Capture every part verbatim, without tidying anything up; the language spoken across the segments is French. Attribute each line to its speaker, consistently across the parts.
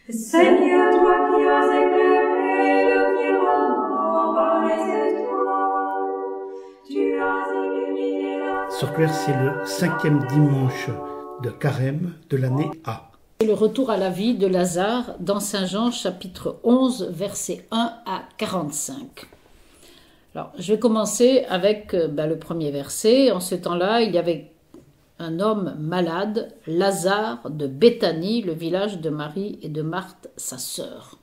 Speaker 1: Seigneur, toi qui as éclairé le firmament par les étoiles, tu as illuminé la...
Speaker 2: Sur Claire, c'est le cinquième dimanche de Carême de l'année A.
Speaker 3: C'est le retour à la vie de Lazare dans Saint Jean chapitre onze, versets un à quarante-cinq. Alors, je vais commencer avec euh, ben, le premier verset. En ce temps-là, il y avait un homme malade, Lazare de Béthanie, le village de Marie et de Marthe, sa sœur.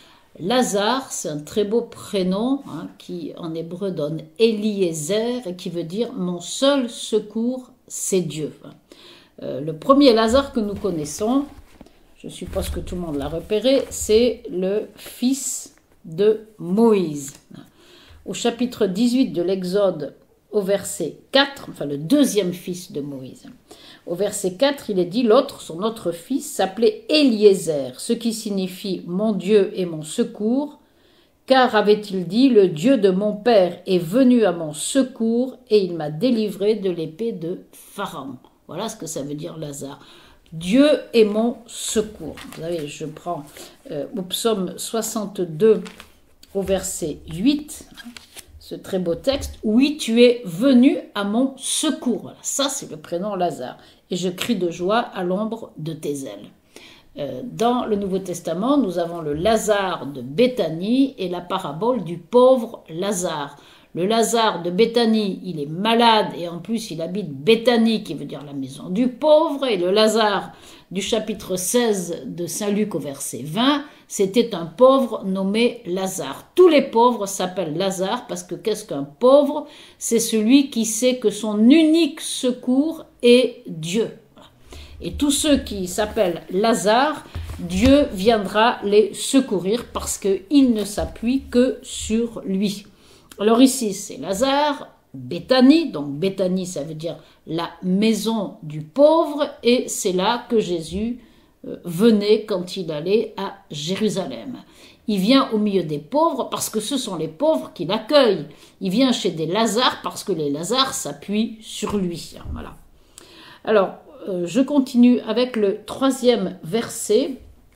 Speaker 3: Lazare, c'est un très beau prénom hein, qui en hébreu donne Eliezer et qui veut dire « mon seul secours, c'est Dieu ». Euh, le premier Lazare que nous connaissons, je suppose que tout le monde l'a repéré, c'est le fils de Moïse. Au chapitre dix-huit de l'Exode, au verset quatre, enfin le deuxième fils de Moïse, au verset quatre, il est dit « L'autre, son autre fils, s'appelait Eliezer, ce qui signifie « mon Dieu est mon secours », car avait-il dit « Le Dieu de mon père est venu à mon secours et il m'a délivré de l'épée de Pharaon ». Voilà ce que ça veut dire Lazare. Dieu est mon secours. Vous savez, je prends euh, au psaume soixante-deux au verset huit, ce très beau texte. « Oui, tu es venu à mon secours ». Voilà, ça c'est le prénom Lazare. « Et je crie de joie à l'ombre de tes ailes ». Euh, dans le Nouveau Testament, nous avons le Lazare de Béthanie et la parabole du pauvre Lazare. Le Lazare de Béthanie, il est malade et en plus il habite Béthanie, qui veut dire la maison du pauvre. Et le Lazare du chapitre seize de Saint Luc au verset vingt, c'était un pauvre nommé Lazare. Tous les pauvres s'appellent Lazare parce que qu'est-ce qu'un pauvre? C'est celui qui sait que son unique secours est Dieu. Et tous ceux qui s'appellent Lazare, Dieu viendra les secourir parce qu'il ne s'appuie que sur lui. Alors ici, c'est Lazare, Béthanie, donc Béthanie, ça veut dire la maison du pauvre, et c'est là que Jésus venait quand il allait à Jérusalem. Il vient au milieu des pauvres parce que ce sont les pauvres qui l'accueillent. Il vient chez des Lazares parce que les Lazares s'appuient sur lui. Voilà. Alors, euh, je continue avec le troisième verset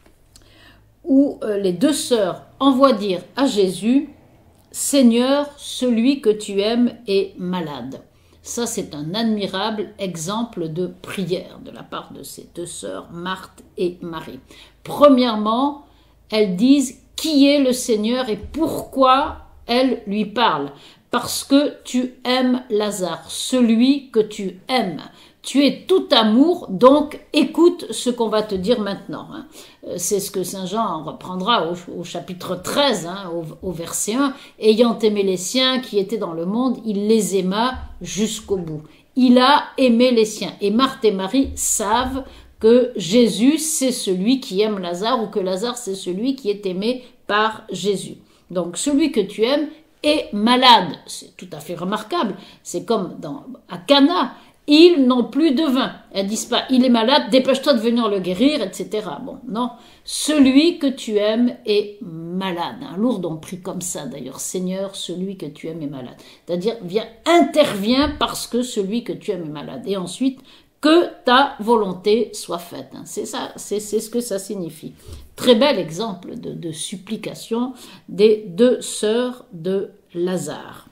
Speaker 3: où euh, les deux sœurs envoient dire à Jésus « Seigneur, celui que tu aimes est malade ». Ça, c'est un admirable exemple de prière de la part de ces deux sœurs, Marthe et Marie. Premièrement, elles disent qui est le Seigneur et pourquoi elles lui parlent. Parce que tu aimes Lazare, celui que tu aimes. Tu es tout amour, donc écoute ce qu'on va te dire maintenant. C'est ce que Saint Jean reprendra au, au chapitre treize, hein, au, au verset un. Ayant aimé les siens qui étaient dans le monde, il les aima jusqu'au bout. Il a aimé les siens. Et Marthe et Marie savent que Jésus, c'est celui qui aime Lazare, ou que Lazare, c'est celui qui est aimé par Jésus. Donc celui que tu aimes est malade. C'est tout à fait remarquable. C'est comme dans, à Cana. Ils n'ont plus de vin. Elles disent pas, il est malade, dépêche-toi de venir le guérir, et cetera. Bon, non. Celui que tu aimes est malade. Un lourd prie comme ça, d'ailleurs. Seigneur, celui que tu aimes est malade. C'est-à-dire, viens, interviens parce que celui que tu aimes est malade. Et ensuite, que ta volonté soit faite. C'est ça, c'est, c'est ce que ça signifie. Très bel exemple de, de supplication des deux sœurs de Lazare.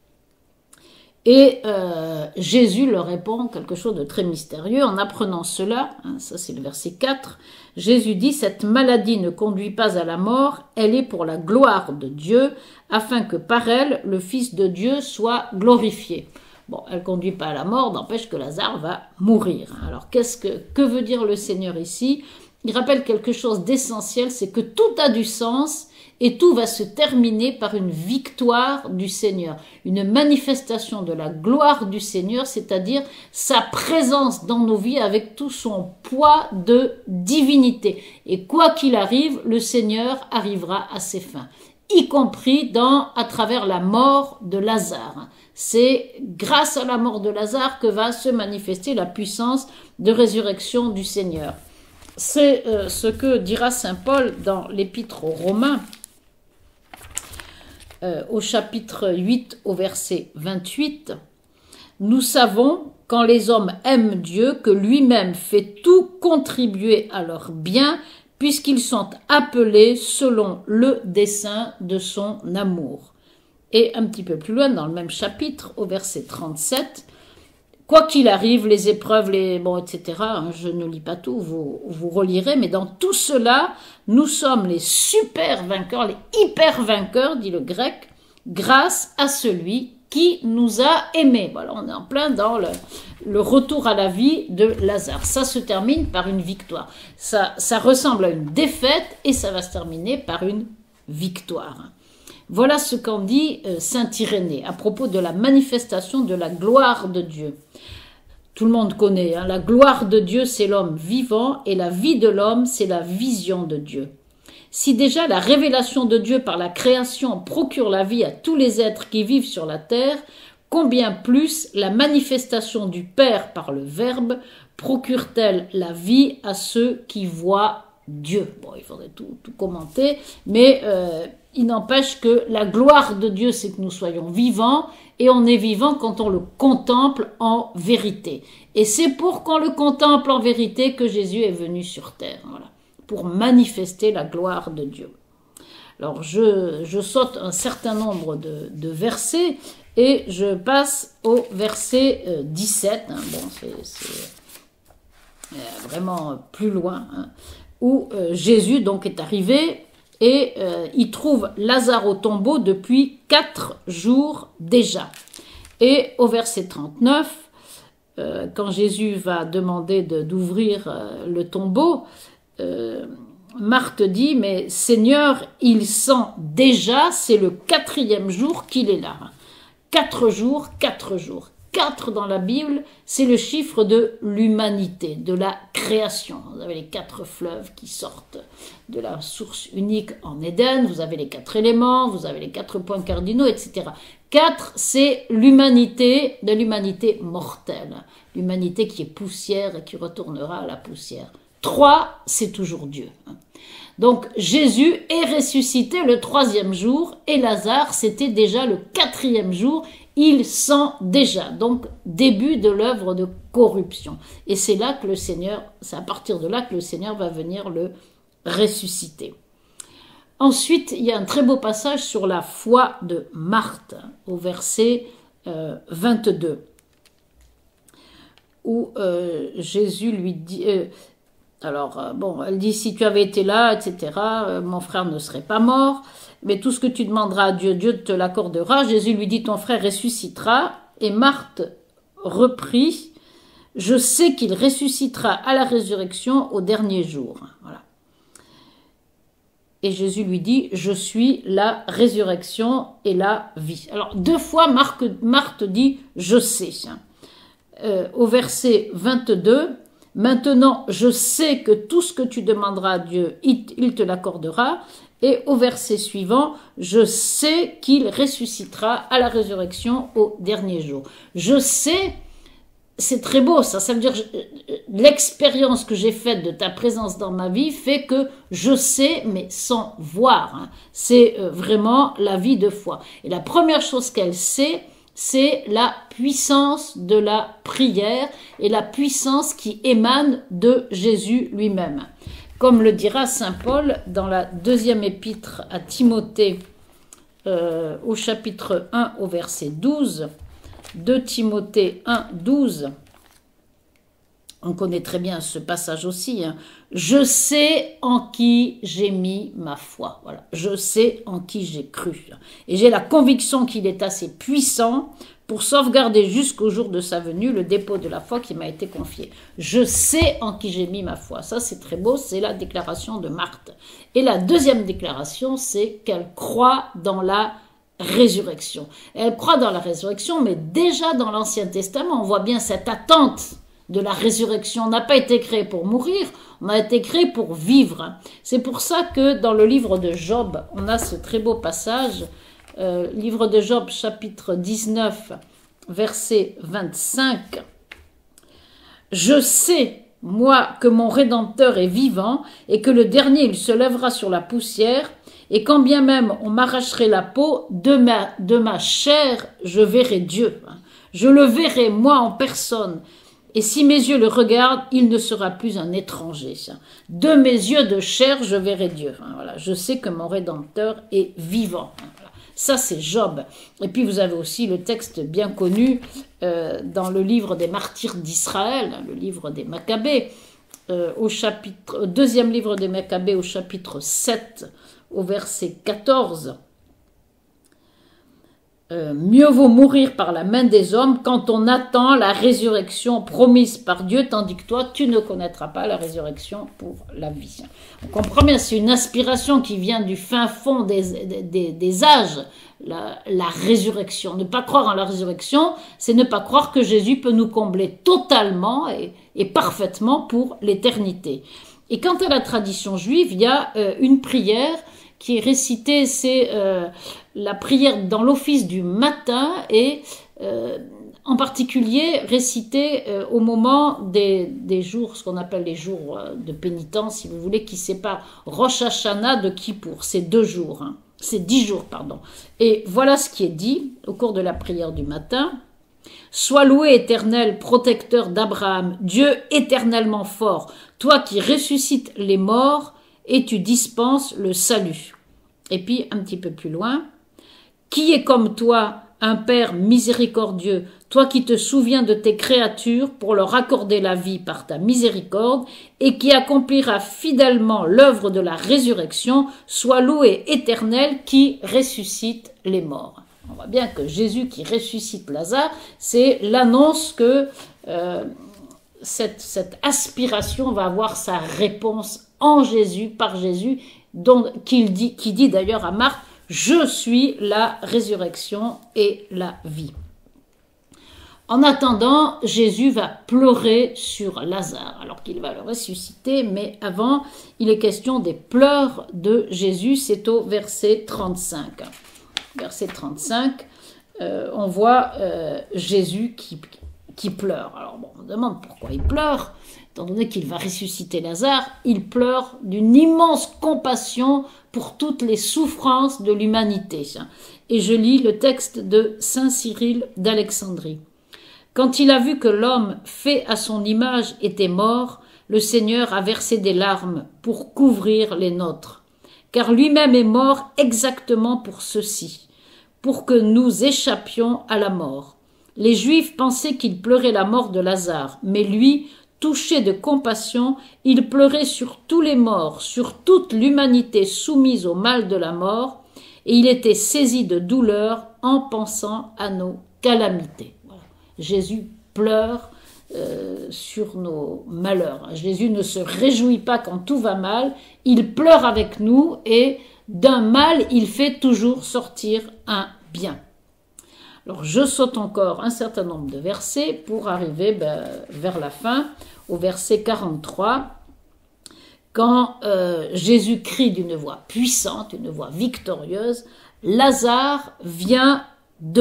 Speaker 3: Et euh, Jésus leur répond quelque chose de très mystérieux. En apprenant cela, hein, ça c'est le verset quatre, Jésus dit « Cette maladie ne conduit pas à la mort, elle est pour la gloire de Dieu, afin que par elle, le Fils de Dieu soit glorifié. » Bon, elle ne conduit pas à la mort, n'empêche que Lazare va mourir. Alors, qu'est-ce que, que veut dire le Seigneur ici? Il rappelle quelque chose d'essentiel, c'est que tout a du sens et tout va se terminer par une victoire du Seigneur, une manifestation de la gloire du Seigneur, c'est-à-dire sa présence dans nos vies avec tout son poids de divinité. Et quoi qu'il arrive, le Seigneur arrivera à ses fins, y compris dans, à travers la mort de Lazare. C'est grâce à la mort de Lazare que va se manifester la puissance de résurrection du Seigneur. C'est euh, ce que dira saint Paul dans l'épître aux Romains, euh, au chapitre huit, au verset vingt-huit. « Nous savons, quand les hommes aiment Dieu, que lui-même fait tout contribuer à leur bien, puisqu'ils sont appelés selon le dessein de son amour. Et un petit peu plus loin, dans le même chapitre, au verset trente-sept, quoi qu'il arrive, les épreuves, les bon, et cetera, hein, je ne lis pas tout, vous, vous relirez, mais dans tout cela, nous sommes les super vainqueurs, les hyper vainqueurs, dit le grec, grâce à celui qui nous a aimés. Voilà, on est en plein dans le, le retour à la vie de Lazare. Ça se termine par une victoire. Ça, ça ressemble à une défaite et ça va se terminer par une victoire. Voilà ce qu'en dit euh, saint Irénée à propos de la manifestation de la gloire de Dieu. Tout le monde connaît, hein, la gloire de Dieu, c'est l'homme vivant et la vie de l'homme, c'est la vision de Dieu. Si déjà la révélation de Dieu par la création procure la vie à tous les êtres qui vivent sur la terre, combien plus la manifestation du Père par le Verbe procure-t-elle la vie à ceux qui voient Dieu. Bon, il faudrait tout, tout commenter, mais euh, il n'empêche que la gloire de Dieu, c'est que nous soyons vivants, et on est vivant quand on le contemple en vérité. Et c'est pour qu'on le contemple en vérité que Jésus est venu sur terre, voilà, pour manifester la gloire de Dieu. Alors, je, je saute un certain nombre de, de versets, et je passe au verset euh, dix-sept, hein, bon, c'est euh, vraiment plus loin, hein, où euh, Jésus donc est arrivé, et euh, il trouve Lazare au tombeau depuis quatre jours déjà. Et au verset trente-neuf, euh, quand Jésus va demander de, d'ouvrir euh, le tombeau, euh, Marthe dit, mais Seigneur, il sent déjà, c'est le quatrième jour qu'il est là. Quatre jours, quatre jours. Quatre dans la Bible, c'est le chiffre de l'humanité, de la création. Vous avez les quatre fleuves qui sortent de la source unique en Éden, vous avez les quatre éléments, vous avez les quatre points cardinaux, et cetera. Quatre, c'est l'humanité de l'humanité mortelle, l'humanité qui est poussière et qui retournera à la poussière. Trois, c'est toujours Dieu. Donc Jésus est ressuscité le troisième jour et Lazare, c'était déjà le quatrième jour. Il sent déjà, donc début de l'œuvre de corruption. Et c'est là que le Seigneur, c'est à partir de là que le Seigneur va venir le ressusciter. Ensuite, il y a un très beau passage sur la foi de Marthe, au verset euh, vingt-deux, où euh, Jésus lui dit... Euh, alors, euh, bon, elle dit, si tu avais été là, et cetera, euh, mon frère ne serait pas mort. Mais tout ce que tu demanderas à Dieu, Dieu te l'accordera. Jésus lui dit, ton frère ressuscitera. Et Marthe reprit, je sais qu'il ressuscitera à la résurrection au dernier jour. Voilà. Et Jésus lui dit, je suis la résurrection et la vie. Alors, deux fois, Marc, Marthe dit, je sais. Euh, au verset vingt-deux, maintenant, je sais que tout ce que tu demanderas à Dieu, il, il te l'accordera. Et au verset suivant, je sais qu'il ressuscitera à la résurrection au dernier jour. Je sais, c'est très beau ça, ça veut dire l'expérience que j'ai faite de ta présence dans ma vie fait que je sais, mais sans voir. Hein. C'est vraiment la vie de foi. Et la première chose qu'elle sait, c'est la puissance de la prière et la puissance qui émane de Jésus lui-même. Comme le dira saint Paul dans la deuxième épître à Timothée, euh, au chapitre un, au verset douze, deux Timothée un, douze, on connaît très bien ce passage aussi, hein. Je sais en qui j'ai mis ma foi. Voilà. Je sais en qui j'ai cru. Et j'ai la conviction qu'il est assez puissant pour sauvegarder jusqu'au jour de sa venue le dépôt de la foi qui m'a été confié. Je sais en qui j'ai mis ma foi. Ça, c'est très beau, c'est la déclaration de Marthe. Et la deuxième déclaration, c'est qu'elle croit dans la résurrection. Elle croit dans la résurrection, mais déjà dans l'Ancien Testament, on voit bien cette attente de la résurrection. On n'a pas été créé pour mourir, on a été créé pour vivre. C'est pour ça que dans le livre de Job, on a ce très beau passage, euh, livre de Job, chapitre dix-neuf, verset vingt-cinq. « Je sais, moi, que mon Rédempteur est vivant, et que le dernier, il se lèvera sur la poussière, et quand bien même on m'arracherait la peau, de ma, de ma chair, je verrai Dieu. Je le verrai, moi, en personne. Et si mes yeux le regardent, il ne sera plus un étranger. De mes yeux de chair, je verrai Dieu. Voilà, je sais que mon Rédempteur est vivant. Voilà. Ça, c'est Job. Et puis, vous avez aussi le texte bien connu euh, dans le livre des martyrs d'Israël, le livre des Maccabées, euh, au chapitre, au deuxième livre des Maccabées, au chapitre sept, au verset quatorze. Euh, mieux vaut mourir par la main des hommes quand on attend la résurrection promise par Dieu, tandis que toi, tu ne connaîtras pas la résurrection pour la vie. On comprend bien, c'est une aspiration qui vient du fin fond des, des, des âges, la, la résurrection. Ne pas croire en la résurrection, c'est ne pas croire que Jésus peut nous combler totalement et, et parfaitement pour l'éternité. Et quant à la tradition juive, il y a euh, une prière qui est récitée, c'est euh, la prière dans l'office du matin et euh, en particulier récitée euh, au moment des, des jours, ce qu'on appelle les jours euh, de pénitence, si vous voulez, qui séparent Rosh Hashanah de Kippour. C'est deux jours, hein. C'est dix jours, pardon. Et voilà ce qui est dit au cours de la prière du matin. « Sois loué, Éternel, protecteur d'Abraham, Dieu éternellement fort, toi qui ressuscites les morts, et tu dispenses le salut. » Et puis, un petit peu plus loin, « Qui est comme toi, un Père miséricordieux, toi qui te souviens de tes créatures pour leur accorder la vie par ta miséricorde, et qui accomplira fidèlement l'œuvre de la résurrection, sois loué éternel qui ressuscite les morts. » On voit bien que Jésus qui ressuscite Lazare, c'est l'annonce que euh, cette, cette aspiration va avoir sa réponse en Jésus, par Jésus, dont, qu'il dit, qui dit d'ailleurs à Marc, « Je suis la résurrection et la vie ». En attendant, Jésus va pleurer sur Lazare, alors qu'il va le ressusciter, mais avant, il est question des pleurs de Jésus, c'est au verset trente-cinq. Verset trente-cinq, euh, on voit euh, Jésus qui, qui pleure. Alors bon, on demande pourquoi il pleure. Étant donné qu'il va ressusciter Lazare, il pleure d'une immense compassion pour toutes les souffrances de l'humanité. Et je lis le texte de saint Cyril d'Alexandrie. Quand il a vu que l'homme fait à son image était mort, le Seigneur a versé des larmes pour couvrir les nôtres. Car lui-même est mort exactement pour ceci, pour que nous échappions à la mort. Les Juifs pensaient qu'il pleurait la mort de Lazare, mais lui, touché de compassion, il pleurait sur tous les morts, sur toute l'humanité soumise au mal de la mort, et il était saisi de douleur en pensant à nos calamités. Voilà. Jésus pleure euh, sur nos malheurs. Jésus ne se réjouit pas quand tout va mal, il pleure avec nous et d'un mal, il fait toujours sortir un bien. Alors, je saute encore un certain nombre de versets pour arriver ben, vers la fin, au verset quarante-trois, quand euh, Jésus crie d'une voix puissante, une voix victorieuse, « Lazare, viens dehors !»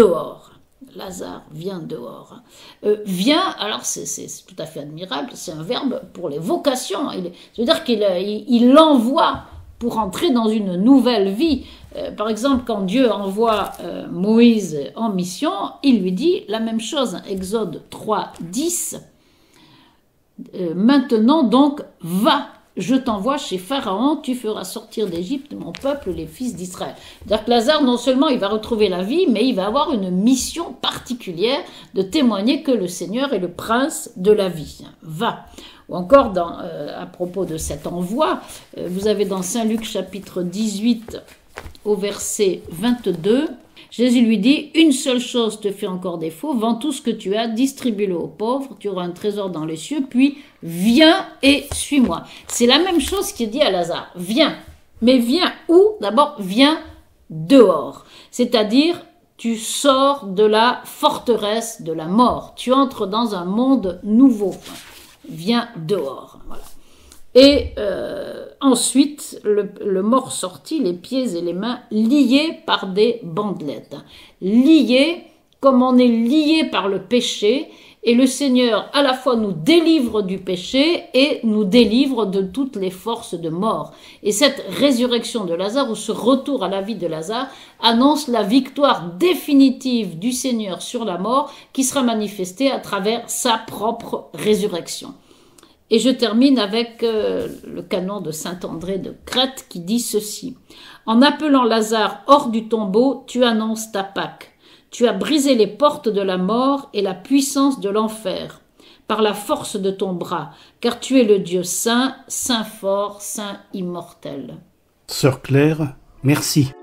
Speaker 3: Lazare, viens dehors. Euh, viens, alors c'est, c'est, c'est tout à fait admirable, c'est un verbe pour les vocations. Il, ça veut dire qu'il il, il l'envoie pour entrer dans une nouvelle vie. Euh, par exemple, quand Dieu envoie euh, Moïse en mission, il lui dit la même chose, hein, Exode trois, dix. Euh, maintenant donc, va, je t'envoie chez Pharaon, tu feras sortir d'Égypte mon peuple, les fils d'Israël. C'est-à-dire que Lazare, non seulement il va retrouver la vie, mais il va avoir une mission particulière de témoigner que le Seigneur est le prince de la vie. Va. Ou encore, dans, euh, à propos de cet envoi, euh, vous avez dans Saint Luc chapitre dix-huit au verset vingt-deux, Jésus lui dit « Une seule chose te fait encore défaut, vends tout ce que tu as, distribue-le aux pauvres, tu auras un trésor dans les cieux, puis viens et suis-moi. » C'est la même chose qui est dit à Lazare. Viens. Mais viens où? D'abord, viens dehors. C'est-à-dire, tu sors de la forteresse de la mort. Tu entres dans un monde nouveau. Viens dehors. Voilà. Et euh, ensuite, le, le mort sortit, les pieds et les mains liés par des bandelettes. Liés comme on est lié par le péché, et le Seigneur à la fois nous délivre du péché et nous délivre de toutes les forces de mort. Et cette résurrection de Lazare, ou ce retour à la vie de Lazare, annonce la victoire définitive du Seigneur sur la mort qui sera manifestée à travers sa propre résurrection. Et je termine avec euh, le canon de saint André de Crète qui dit ceci. « En appelant Lazare hors du tombeau, tu annonces ta Pâque. Tu as brisé les portes de la mort et la puissance de l'enfer par la force de ton bras, car tu es le Dieu saint, saint fort, saint immortel. »
Speaker 2: Sœur Claire, merci.